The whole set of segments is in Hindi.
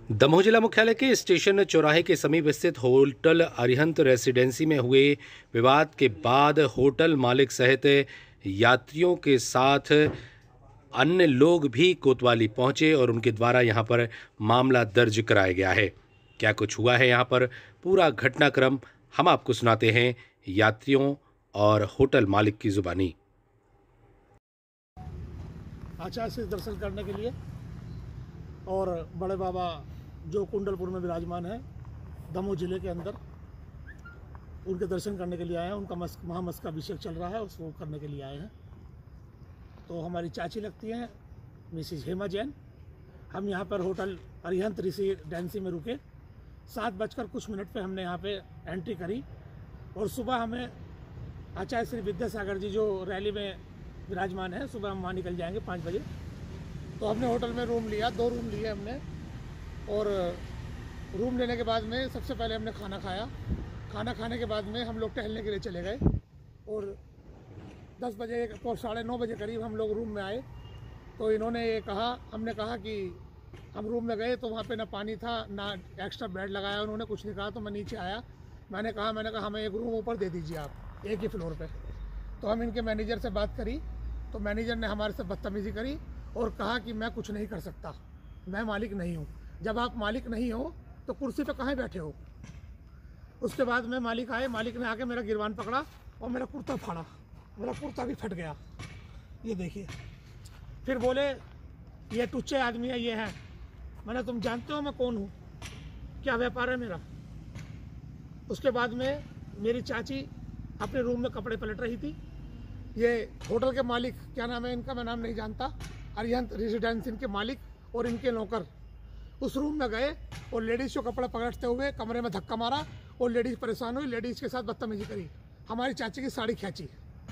दमोह जिला मुख्यालय के स्टेशन चौराहे के समीप स्थित होटल अरिहंत रेसिडेंसी में हुए विवाद के बाद होटल मालिक सहित यात्रियों के साथ अन्य लोग भी कोतवाली पहुंचे और उनके द्वारा यहां पर मामला दर्ज कराया गया है। क्या कुछ हुआ है यहां पर, पूरा घटनाक्रम हम आपको सुनाते हैं यात्रियों और होटल मालिक की जुबानी। आचार्य से दर्शन करने के लिए और बड़े बाबा जो कुंडलपुर में विराजमान है दमोह जिले के अंदर, उनके दर्शन करने के लिए आए हैं। उनका महामस्तक अभिषेक चल रहा है, उसको करने के लिए आए हैं। तो हमारी चाची लगती हैं मिसिज हेमा जैन। हम यहाँ पर होटल अरिहंत रेसिडेंसी में रुके। 7:00 पे हमने यहाँ पे एंट्री करी और सुबह हमें आचार्य श्री विद्यासागर जी जो रैली में विराजमान है, सुबह हम वहाँ निकल जाएंगे 5 बजे। तो हमने होटल में रूम लिया, 2 रूम लिए हमने। और रूम लेने के बाद में सबसे पहले हमने खाना खाया। खाना खाने के बाद में हम लोग टहलने के लिए चले गए और 10 बजे और 9:30 बजे करीब हम लोग रूम में आए। तो इन्होंने ये कहा, हमने कहा कि हम रूम में गए तो वहाँ पे ना पानी था ना एक्स्ट्रा बेड लगाया, उन्होंने कुछ नहीं कहा। तो मैं नीचे आया, मैंने कहा हमें एक रूम ऊपर दे दीजिए आप, एक ही फ्लोर पे। तो हम इनके मैनेजर से बात करी तो मैनेजर ने हमारे से बदतमीज़ी करी और कहा कि मैं कुछ नहीं कर सकता, मैं मालिक नहीं हूँ। जब आप मालिक नहीं हो तो कुर्सी पे कहाँ बैठे हो। उसके बाद में मालिक आए, मालिक ने आके मेरा गिरबान पकड़ा और मेरा कुर्ता फाड़ा, मेरा कुर्ता भी फट गया, ये देखिए। फिर बोले ये टुच्चे आदमी है, ये है। मैंने तुम जानते हो मैं कौन हूँ, क्या व्यापार है मेरा। उसके बाद में मेरी चाची अपने रूम में कपड़े पलट रही थी। ये होटल के मालिक, क्या नाम है इनका, मैं नाम नहीं जानता, अरिहंत रेसिडेंसी इनके मालिक और इनके नौकर उस रूम में गए और लेडीज़ को कपड़ा पकड़ते हुए कमरे में धक्का मारा और लेडीज़ परेशान हुई, लेडीज़ के साथ बदतमीजी करी, हमारी चाची की साड़ी खींची।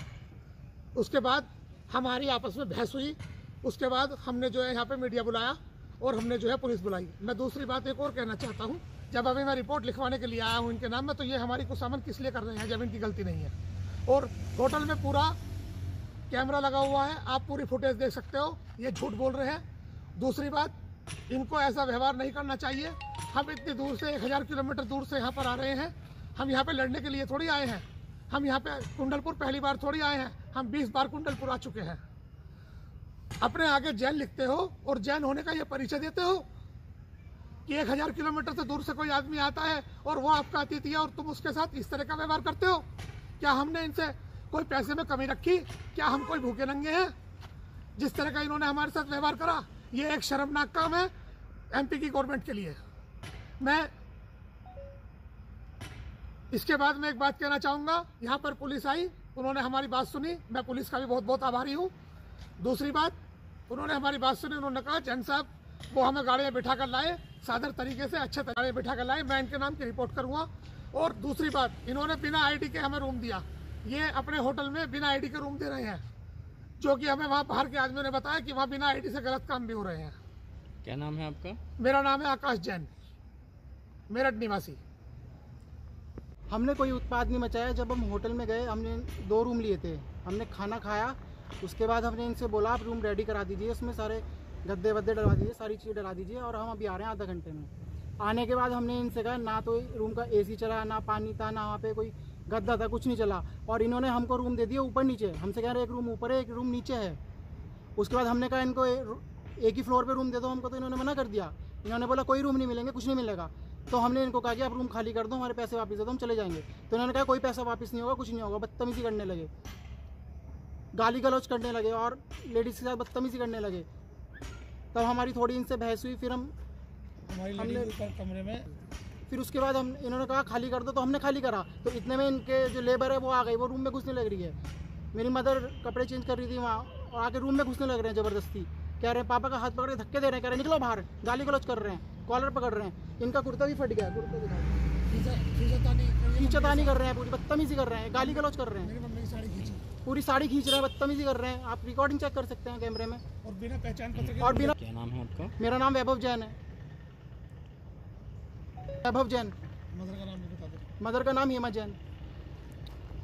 उसके बाद हमारी आपस में बहस हुई। उसके बाद हमने जो है यहाँ पे मीडिया बुलाया और हमने जो है पुलिस बुलाई। मैं दूसरी बात एक और कहना चाहता हूँ, जब अभी मैं रिपोर्ट लिखवाने के लिए आया हूँ इनके नाम में, तो ये हमारी कुसामन किस लिए कर रहे हैं जब इनकी गलती नहीं है। और होटल में पूरा कैमरा लगा हुआ है, आप पूरी फुटेज देख सकते हो, ये झूठ बोल रहे हैं। दूसरी बात, इनको ऐसा व्यवहार नहीं करना चाहिए। हम इतनी दूर से 1000 किलोमीटर दूर से यहाँ पर आ रहे हैं। हम यहाँ पे लड़ने के लिए थोड़ी आए हैं। हम यहाँ पे कुंडलपुर पहली बार थोड़ी आए हैं, हम 20 बार कुंडलपुर आ चुके हैं। अपने आगे जैन लिखते हो और जैन होने का ये परिचय देते हो कि 1000 किलोमीटर से दूर से कोई आदमी आता है और वो आपका अतिथि है और तुम उसके साथ इस तरह का व्यवहार करते हो। क्या हमने इनसे कोई पैसे में कमी रखी? क्या हम कोई भूखे नंगे हैं? जिस तरह का इन्होंने हमारे साथ व्यवहार करा, ये एक शर्मनाक काम है एमपी की गवर्नमेंट के लिए। मैं इसके बाद में एक बात कहना चाहूँगा, यहाँ पर पुलिस आई, उन्होंने हमारी बात सुनी, मैं पुलिस का भी बहुत बहुत आभारी हूँ। दूसरी बात, उन्होंने हमारी बात सुनी, उन्होंने कहा जैन साहब वो हमें गाड़ी में बिठा कर लाए, सादर तरीके से अच्छे गाड़ी में बिठा कर लाए, मैं इनके नाम की रिपोर्ट करूँगा। और दूसरी बात, इन्होंने बिना आईडी के हमें रूम दिया। ये अपने होटल में बिना आईडी के रूम दे रहे हैं, जो कि हमें वहाँ बाहर के आदमियों ने बताया कि वहाँ बिना आईडी से गलत काम भी हो रहे हैं। क्या नाम है आपका? मेरा नाम है आकाश जैन, मेरठ निवासी। हमने कोई उत्पाद नहीं मचाया। जब हम होटल में गए, हमने 2 रूम लिए थे, हमने खाना खाया। उसके बाद हमने इनसे बोला आप रूम रेडी करा दीजिए, उसमें सारे गद्दे वद्दे डलवा दीजिए, सारी चीज़ें डला दीजिए और हम अभी आ रहे हैं आधा घंटे में। आने के बाद हमने इनसे कहा, ना तो रूम का एसी चला, ना पानी था, ना वहाँ पे कोई गद्दा था, कुछ नहीं चला। और इन्होंने हमको रूम दे दिया ऊपर नीचे। हमसे कह रहे एक रूम ऊपर है, एक रूम नीचे है। उसके बाद हमने कहा इनको एक ही फ्लोर पे रूम दे दो हमको, तो इन्होंने मना कर दिया। इन्होंने बोला कोई रूम नहीं मिलेंगे, कुछ नहीं मिलेगा। तो हमने इनको कहा कि आप रूम खाली कर दो, हमारे पैसे वापस दे दो, हम चले जाएंगे। तो इन्होंने कहा कोई पैसा वापस नहीं होगा, कुछ नहीं होगा। बदतमीजी करने लगे, गाली गलौज करने लगे और लेडीज़ के साथ बदतमीजी करने लगे। तब हमारी थोड़ी इनसे बहस हुई। फिर हमने कमरे में, फिर उसके बाद इन्होंने कहा खाली कर दो, तो हमने खाली करा। तो इतने में इनके जो लेबर है वो आ गई, वो रूम में घुसने लग रही है। मेरी मदर कपड़े चेंज कर रही थी वहाँ, और आके रूम में घुसने लग रहे हैं ज़बरदस्ती। कह रहे हैं पापा का हाथ पकड़ के धक्के दे रहे हैं, कह रहे निकलो बाहर, गाली गलौज कर रहे हैं, कॉलर पकड़ रहे हैं। इनका कुर्ता भी फट गया, कुर्ता खींचतानी कर रहे हैं, पूरी बदतमीजी कर रहे हैं, गाली गलौज कर रहे हैं, पूरी साड़ी खींच रहे हैं, बदतमीजी कर रहे हैं। आप रिकॉर्डिंग चेक कर सकते हैं कैमरे में। और बिना पहचान पत्र और बिना। क्या नाम है आपका? मेरा नाम वैभव जैन है, वैभव जैन। मदर का नाम बता दो। मदर का नाम हेमा जैन।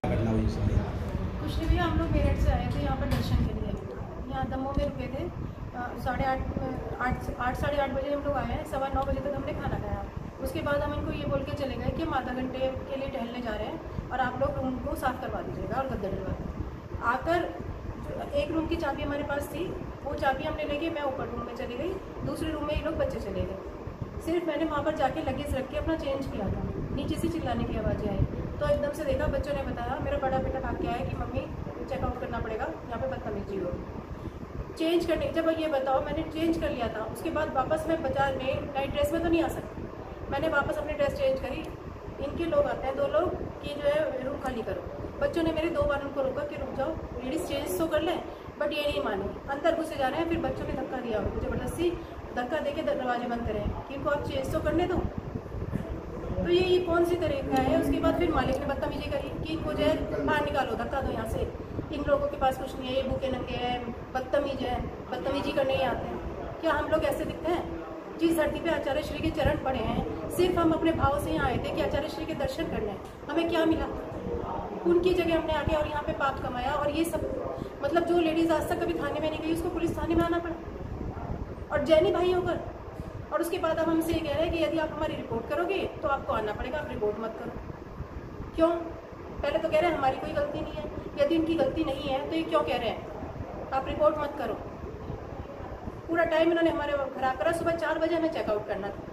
कुछ नहीं भैया, हम लोग मेरठ से आए थे यहाँ पर दर्शन के लिए, यहाँ दमोह में रुके थे। आठ साढ़े आठ बजे हम लोग आए हैं, 9:15 बजे तक हमने खाना खाया। उसके बाद हम इनको ये बोल के चले गए कि हम आधा घंटे के लिए टहलने जा रहे हैं और आप लोग रूम को साफ़ करवा दीजिएगा और गद्दे डलवा दें। आकर एक रूम की चाबी हमारे पास थी, वो चाबी हमने लेके मैं ऊपर रूम में चली गई, दूसरे रूम में ये लोग बच्चे चले गए। सिर्फ मैंने वहाँ पर जाके लगेज रख के अपना चेंज किया था, नीचे से चिल्लाने की आवाज़ें आई, तो एकदम से देखा, बच्चों ने बताया, मेरा बड़ा बेटा भाग के आया कि मम्मी चेकआउट करना पड़ेगा, यहाँ पे बदतमीजी हो। चेंज करने, जब ये बताओ मैंने चेंज कर लिया था, उसके बाद वापस मैं बाजार में नाइट ड्रेस में तो नहीं आ सकती, मैंने वापस अपनी ड्रेस चेंज करी। इनके लोग आते हैं 2 लोग कि जो है रूम खाली करो। बच्चों ने मेरे 2 बार उनको रोका कि रुक जाओ, लेडीज़ चेंज तो कर लें, बट ये नहीं माने, अंदर घुसे जा रहे हैं। फिर बच्चों ने धक्का दिया, उनको ज़बरदस्ती धक्का देके दरवाजे बंद करें कि इनको आप चेंज तो करने दो। तो ये कौन सी तरीका है। उसके बाद फिर मालिक ने बदतमीजी करी कि इनको जो है बाहर निकालो, धक्का दो यहाँ से, इन लोगों के पास कुछ नहीं है, ये भूखे नंगे हैं, बदतमीज है, बदतमीजी करने ही आते हैं। क्या हम लोग ऐसे दिखते हैं? जिस धरती पे आचार्य श्री के चरण पड़े हैं, सिर्फ हम अपने भाव से यहाँ आए थे कि आचार्य श्री के दर्शन करने, हमें क्या मिला? उनकी जगह हमने आके और यहाँ पे पाप कमाया। और ये सब मतलब जो लेडीज़ आज तक कभी थाने में नहीं गई, उसको पुलिस थाने में आना पड़ा, और जैनी भाई होकर। और उसके बाद अब हमसे ये कह रहे हैं कि यदि आप हमारी रिपोर्ट करोगे तो आपको आना पड़ेगा, आप रिपोर्ट मत करो। क्यों? पहले तो कह रहे हैं हमारी कोई गलती नहीं है, यदि इनकी गलती नहीं है तो ये क्यों कह रहे हैं आप रिपोर्ट मत करो? पूरा टाइम इन्होंने हमारे खराब करा। सुबह 4 बजे हमें चेकआउट करना था।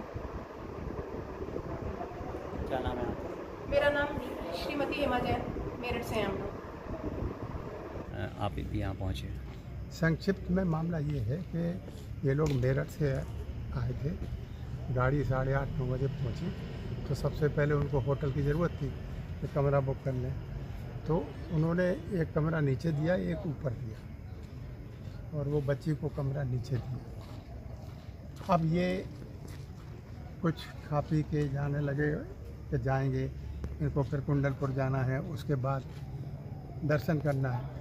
क्या नाम है आपका? मेरा नाम श्रीमती हेमा जैन, मेरठ से हैं हम लोग। आप भी यहाँ पहुँचे? संक्षिप्त में मामला ये है कि ये लोग मेरठ से आए थे, गाड़ी 8:30-9 बजे पहुँची, तो सबसे पहले उनको होटल की ज़रूरत थी कि कमरा बुक कर लें, तो उन्होंने एक कमरा नीचे दिया, एक ऊपर दिया, और वो बच्ची को कमरा नीचे दिया। अब ये कुछ खा पी के जाने लगे कि जाएंगे, इनको फिर कुंडलपुर जाना है, उसके बाद दर्शन करना है।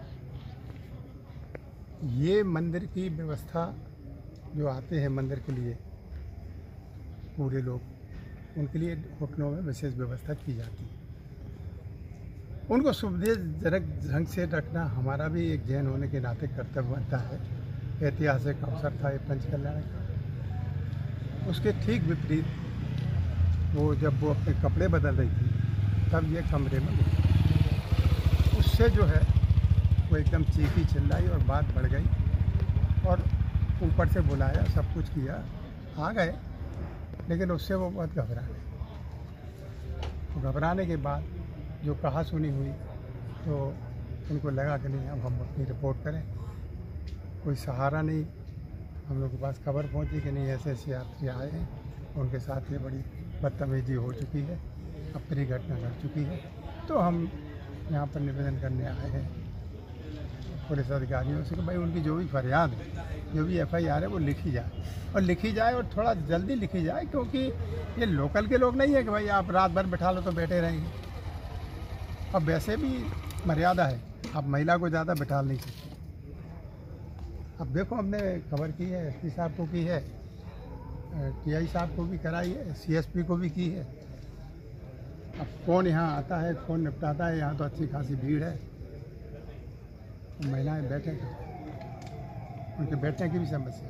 ये मंदिर की व्यवस्था, जो आते हैं मंदिर के लिए पूरे लोग, उनके लिए होटलों में विशेष व्यवस्था की जाती है। उनको सुविधाजनक ढंग से रखना हमारा भी एक जैन होने के नाते कर्तव्य बनता है। ऐतिहासिक अवसर था ये पंचकल्याण का। उसके ठीक विपरीत वो जब वो अपने कपड़े बदल रही थी, तब ये कमरे में घुसी। उससे जो है वो एकदम चीखी चिल्लाई और बात बढ़ गई, और ऊपर से बुलाया, सब कुछ किया, आ गए, लेकिन उससे वो बहुत घबरा गए। तो घबराने के बाद जो कहा सुनी हुई, तो उनको लगा कि नहीं, अब हम अपनी रिपोर्ट करें। कोई सहारा नहीं, हम लोग के पास खबर पहुंची कि नहीं ऐसे ऐसे यात्री आए हैं, उनके साथ ये बड़ी बदतमीजी हो चुकी है, अप्रिय घटना घट चुकी है। तो हम यहाँ पर निवेदन करने आए हैं पुलिस अधिकारियों से कि भाई उनकी जो भी फरियाद है, जो भी FIR है, वो लिखी जाए, और लिखी जाए और थोड़ा जल्दी लिखी जाए, क्योंकि ये लोकल के लोग नहीं है कि भाई आप रात भर बैठा लो तो बैठे रहेंगे। अब वैसे भी मर्यादा है, आप महिला को ज़्यादा बैठा नहीं सकते। अब देखो, हमने खबर की है, SP साहब को की है, TI साहब को भी कराई है, CSP को भी की है। अब कौन यहाँ आता है, कौन निपटाता है? यहाँ तो अच्छी खासी भीड़ है, महिलाएं बैठे, उनके बैठने की भी समस्या है।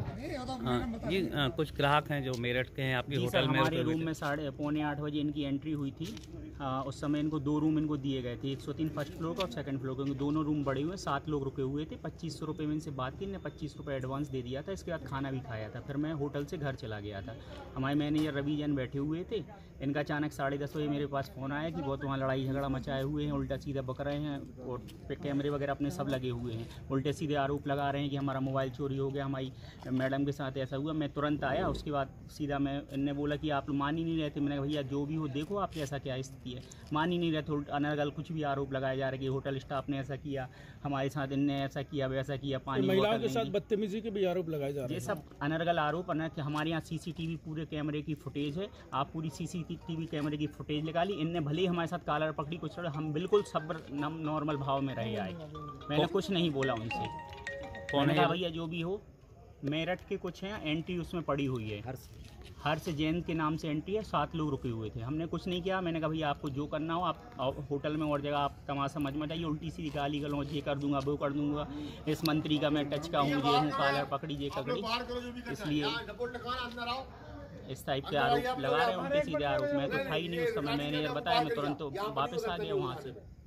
जी, कुछ ग्राहक हैं जो मेरठ के हैं आपके होटल में। हमारे रूम में 8:45 बजे इनकी एंट्री हुई थी। उस समय इनको 2 रूम इनको दिए गए थे, 103 फर्स्ट फ्लोर का और सेकंड फ्लोर का। दोनों रूम बड़े हुए, 7 लोग रुके हुए थे। 2500 रुपये में इनसे बात की, इन्हें 25 रुपये एडवांस दे दिया था। इसके बाद खाना भी खाया था। फिर मैं होटल से घर चला गया था। हमारे मैनेजर रवि जैन बैठे हुए थे। इनका अचानक 10:30 बजे मेरे पास फ़ोन आया कि बहुत वहाँ लड़ाई झगड़ा मचाए हुए हैं, उल्टा सीधा बक रहे हैं, और कैमरे वगैरह अपने सब लगे हुए हैं। उल्टे सीधे आरोप लगा रहे हैं कि हमारा मोबाइल चोरी हो गया, हमारी मैडम के साथ ऐसा हुआ। मैं तुरंत आया, उसके बाद सीधा इनने बोला कि आप मान ही नहीं रहते। मैंने कहा भैया जो भी हो देखो आपकी ऐसा क्या स्थिति है, मान ही नहीं रहते। अनर्गल कुछ भी आरोप लगाए जा रहे कि होटल स्टाफ ने ऐसा किया, हमारे साथ इनने ऐसा किया, वैसा किया। पानी महिलाओं के साथ बदतमीजी के भी आरोप लगाए जा रहे हैं। ये सब अनर्गल आरोप। हमारे यहाँ CCTV पूरे कैमरे की फुटेज है, आप पूरी CCTV कैमरे की फुटेज निकाली। इनने भले ही हमारे साथ कॉलर पकड़ी, कुछ हम बिल्कुल सब्र नॉर्मल भाव में रहे आए। मैंने कुछ नहीं बोला उनसे। मैंने कहा भैया जो भी हो मेरठ के कुछ हैं, एंट्री उसमें पड़ी हुई है। हर्ष जैन के नाम से एंट्री है, 7 लोग रुके हुए थे। हमने कुछ नहीं किया, मैंने कहा भैया आपको जो करना हो आप होटल में और जगह आप तमाशा मत मचाइए, उल्टी सीधी गाली गलौज, ये कर दूंगा वो कर दूंगा, इस मंत्री का मैं टच का हूँ, ये हूँ, कॉलर पकड़ी ये पकड़ी, इसलिए इस टाइप के आरोप लगा रहे हैं, उल्टे सीधे आरोप। मैं तो था ही नहीं उस समय, मैंने बताया, मैं तुरंत वापस आ गया वहाँ से।